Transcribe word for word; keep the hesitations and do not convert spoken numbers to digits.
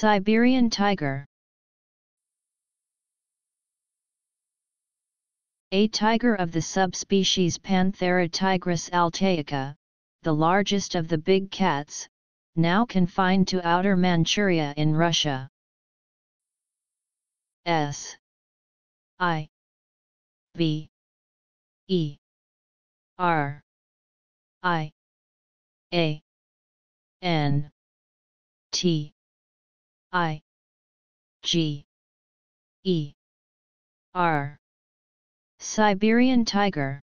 Siberian tiger. A tiger of the subspecies Panthera tigris altaica, the largest of the big cats, now confined to Outer Manchuria in Russia. S I B E R I A N T I G E R Siberian tiger.